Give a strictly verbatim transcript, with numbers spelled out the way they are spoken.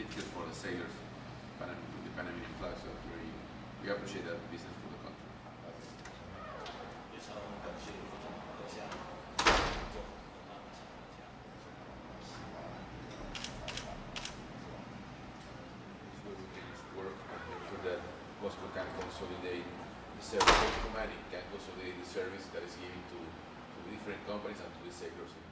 certificates for the sailors, Panam with the Panamanian flag. So very, we appreciate that business for the country. Work and make sure that Cosco can consolidate the service. Cosco Manning can consolidate the service that is given to, to different companies and to the sailors.